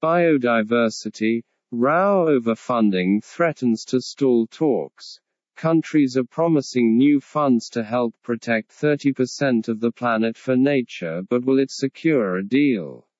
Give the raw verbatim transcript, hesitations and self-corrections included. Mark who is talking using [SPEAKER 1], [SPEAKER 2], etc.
[SPEAKER 1] Biodiversity. Row over funding threatens to stall talks. Countries are promising new funds to help protect thirty percent of the planet for nature, but will it secure a deal?